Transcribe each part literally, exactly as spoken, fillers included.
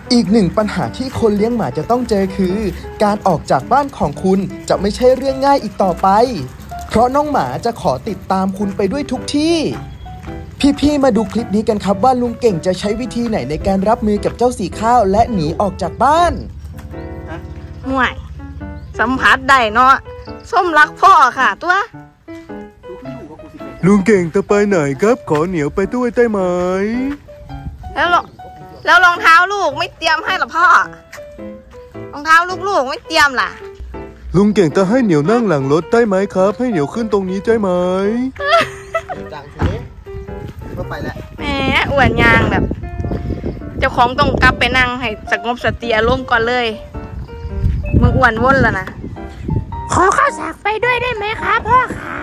อีกหนึ่งปัญหาที่คนเลี้ยงหมาจะต้องเจอคือการออกจากบ้านของคุณจะไม่ใช่เรื่องง่ายอีกต่อไปเพราะน้องหมาจะขอติดตามคุณไปด้วยทุกที่พี่ๆมาดูคลิปนี้กันครับว่าลุงเก่งจะใช้วิธีไหนในการรับมือกับเจ้าสีข้าวและหนีออกจากบ้านห่วยสัมผัสได้เนาะส้มรักพ่อค่ะตัวลุงเก่งจะไปไหนครับขอเหนียวไปด้วยได้ไหมแล้วแล้วรองเท้าลูกไม่เตรียมให้หรอพ่อรองเท้าลูกๆไม่เตรียมล่ะลุงเก่งจะให้เหนียวนั่งหลังรถได้ไหมครับให้เหนียวขึ้นตรงนี้ได้ไหมจังทีก็ไปแล้วแหมอ้วนยางแบบเจ้าของต้องกลับไปนั่งให้สงบสติอารมณ์ก่อนเลยมึงอ้วนว่นแล้วนะขอข้าวสากไปด้วยได้ไหมคะพ่อขา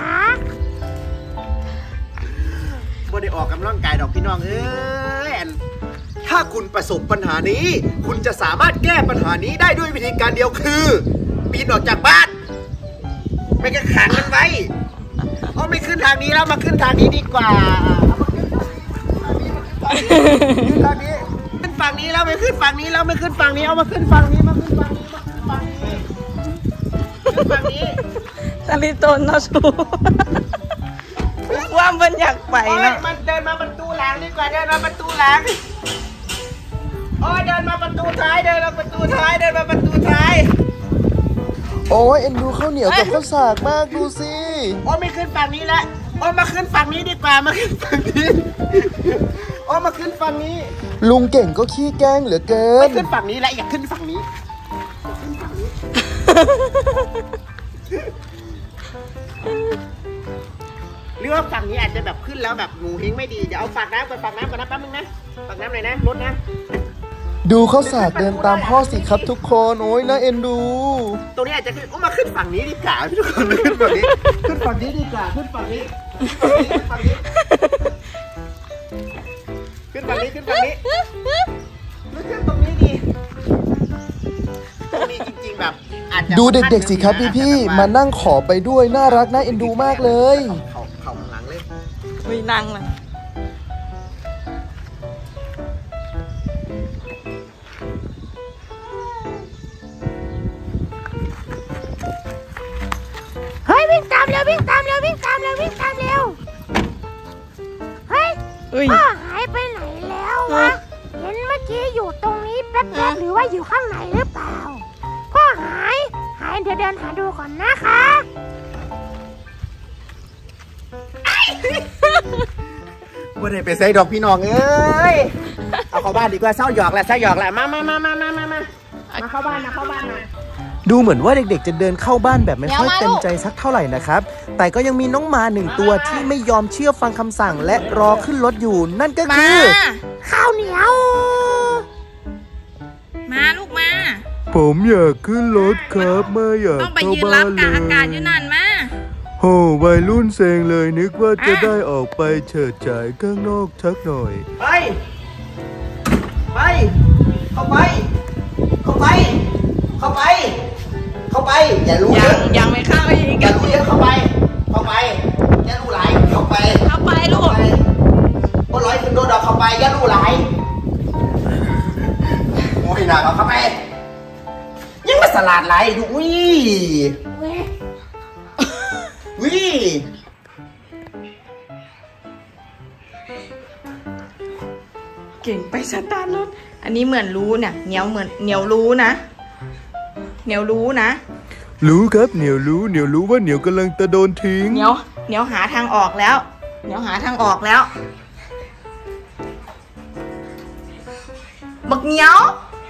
บ่ได้ออกกำลังกายดอกพี่น้องเอ้ยถ้าคุณประสบปัญหานี้คุณจะสามารถแก้ปัญหานี้ได้ด้วยวิธีการเดียวคือปีนออกจากบ้านไม่ก็ขังมันไว้เพราะไม่ขึ้นทางนี้แล้วมาขึ้นทางนี้ดีกว่าขึ้นทางนี้ขึ้นฝั่งนี้แล้วไม่ขึ้นฝั่งนี้แล้วไม่ขึ้นฝั่งนี้เอามาขึ้นฝั่งนี้มาขึ้นฝั่งนี้มาขึ้นฝั่งนี้ขึ้นฝั่งนี้สลิโตนเนาะสูว่ามันอยากไปนะมันเดินมาประตูหลังดีกว่าเดินมาประตูหลังโอ้ยเดินมาประตูท้ายเดินมาประตูท้ายเดินมาประตูท้ายโอ้ยเอ็นดูข้าวเหนียวกับข้าวสากมากดูสิโอ้ยไม่ขึ้นฝั่งนี้แล้วโอ้ยมาขึ้นฝั่งนี้ดีกว่ามาขึ้นฝั่งนี้โอ้ยมาขึ้นฝั่งนี้ลุงเก่งก็ขี้แกล้งเหลือเกินไม่ขึ้นฝั่งนี้แล้วอยากขึ้นฝั่งนี้ขึ้นฝั่งนี้หรือว่าฝั่งนี้อาจจะแบบขึ้นแล้วแบบงูเฮงไม่ดีเดี๋ยวเอาฝากน้ำก่อนฝากน้ำก่อนนะแป๊บนึงนะฝากน้ำหน่อยนะรถนะดูเขาสาดเดินตามพ่อสิครับทุกคนโอ้ยน่าเอ็นดูตรงนี้อาจจะขึ้นโอ้มาขึ้นฝั่งนี้ดีกว่าทุกคนขึ้นฝั่งนี้ขึ้นฝั่งนี้ดีกว่าขึ้นฝั่งนี้ขึ้นฝั่งนี้ขึ้นฝั่งนี้ขึ้นฝั่งนี้แล้วขึ้นตรงนี้ดีตรงนี้จริงๆแบบดูเด็กๆสิครับพี่ๆมานั่งขอไปด้วยน่ารักน่าเอ็นดูมากเลยเขาเขาหลังเลยไม่นั่งเลยเฮ้ยวิ่งตามเร็ววิ่งตามเร็ววิ่งตามเร็ววิ่งตามเร็วเฮ้ยพ่อหายไปไหนแล้ววะเห็นเมื่อกี้อยู่ตรงนี้แป๊บๆหรือว่าอยู่ข้างในหรือเปล่าพ่อหายหายเดี๋ยวเดินหาดูก่อนนะคะว่าได้ไปใส่ดอกพี่น้องเอ้ยเอาเข้าบ้านดีกว่าเศร้าหยอกแหละเศร้าหยอกแหละมามามามามามามามาเข้าบ้านนะเข้าบ้านนะดูเหมือนว่าเด็กๆจะเดินเข้าบ้านแบบไม่ค่อยเต็มใจสักเท่าไหร่นะครับแต่ก็ยังมีน้องหมาหนึ่งตัวที่ไม่ยอมเชื่อฟังคำสั่งและรอขึ้นรถอยู่นั่นก็คือข้าวเหนียวมาลูกมาผมอยากขึ้นรถครับไม่อยากเข้าบ้านเลยต้องไปยืนรับอากาศอยู่นั่นมาโหวัยรุ่นเซงเลยนึกว่าจะได้ออกไปเฉิดฉายข้างนอกสักหน่อยไปไปเข้าไปเข้าไปเข้าไปเข้าไปอย่ารู้ยังยังไม่เข้าอีกอย่ารู้เยอะเข้าไปเข้าไปอย่ารู้หลายเข้าไปเข้าไปลูกบนร้อยขึ้นโดดดอกเข้าไปอย่ารู้หลายโอ้ยหนาเข้าไปยังมาสลัดไหลดูวิวิเก่งไปสตาร์ทรถอันนี้เหมือนรู้เนี่ยเหนียวเหมือนเหนียวรู้นะเหนียวรู้นะรู้ครับเหนียวรู้เหนียวรู้ว่าเหนียวกำลังจะโดนทิ้งเหนียวเหนียวหาทางออกแล้วเหนียวหาทางออกแล้วบักเหนียว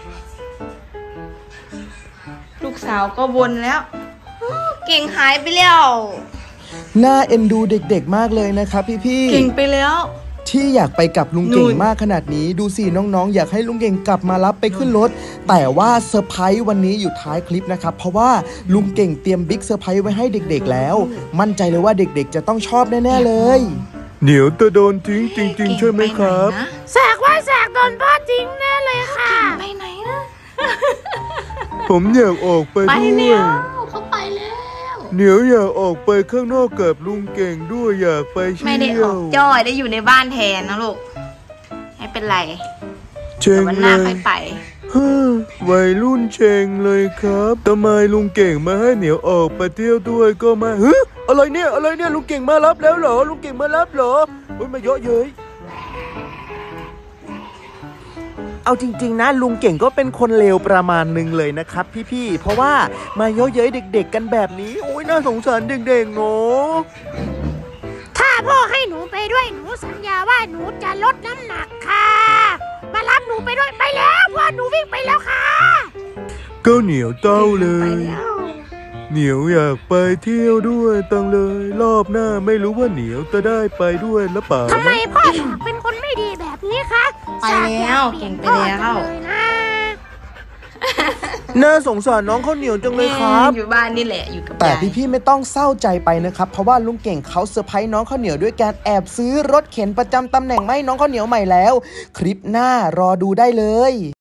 ลูกสาวก็วนแล้วเก่งหายไปแล้วน่าเอ็นดูเด็กๆมากเลยนะครับพี่ๆเก่งไปแล้วที่อยากไปกับลุงเก่งมากขนาดนี้ดูสิน้องๆอยากให้ลุงเก่งกลับมารับไปขึ้นรถแต่ว่าเซอร์ไพรส์วันนี้อยู่ท้ายคลิปนะครับเพราะว่าลุงเก่งเตรียมบิ๊กเซอร์ไพรส์ไว้ให้เด็กๆแล้วมั่นใจเลยว่าเด็กๆจะต้องชอบแน่ๆเลยเหนียวจะโดนทิ้งจริงๆใช่ไหมครับแสกว่าแสกโดนพ่อทิ้งแน่เลยค่ะไปไหนนะผมอยากออกไปด้วยเขาไปแล้วเหนียวอยากออกไปข้างนอกกับลุงเก่งด้วยอยากไปเที่ยวไม่ได้ออกจ้อยได้อยู่ในบ้านแทนนะลูกไม่เป็นไรเชิญวันหน้าค่อยไปวัยรุ่นเชงเลยครับทำไมลุงเก่งมาให้เหนียวออกไปเที่ยวด้วยก็ไมาเฮ้ยอะไรเนี่ยอะไรเนี่ยลุงเก่งมารับแล้วเหรอลุงเก่งมารับเหรอโอ้ยมาเยอะเย้ยเอาจริงๆนะลุงเก่งก็เป็นคนเลวประมาณหนึ่งเลยนะครับพี่ๆเพราะว่ามาเยอะเย้ยเด็กๆกันแบบนี้โอ้ยน่าสงสารเด็กๆเนาะถ้าพ่อให้หนูไปด้วยหนูสัญญาว่าหนูจะลดน้ำหนักค่ะมารับหนูไปด้วยไปแล้วพ่อหนูวิ่งไปแล้วค่ะก็เหนียวเต้าเลยเหนียวอยากไปเที่ยวด้วยตังเลยรอบหน้าไม่รู้ว่าเหนียวจะได้ไปด้วยหรือเปล่าทำไมพ่ออยากเป็นคนไม่ดีแบบนี้คะไปแล้วเก่งไปแล้วน่าสงสารน้องข้าวเหนียวจังเลยครับอยู่บ้านนี่แหละอยู่กับแต่พี่ๆไม่ต้องเศร้าใจไปนะครับเพราะว่าลุงเก่งเขาเซอร์ไพรส์น้องข้าวเหนียวด้วยการแอบซื้อรถเข็นประจำตำแหน่งให้น้องข้าวเหนียวใหม่แล้วคลิปหน้ารอดูได้เลย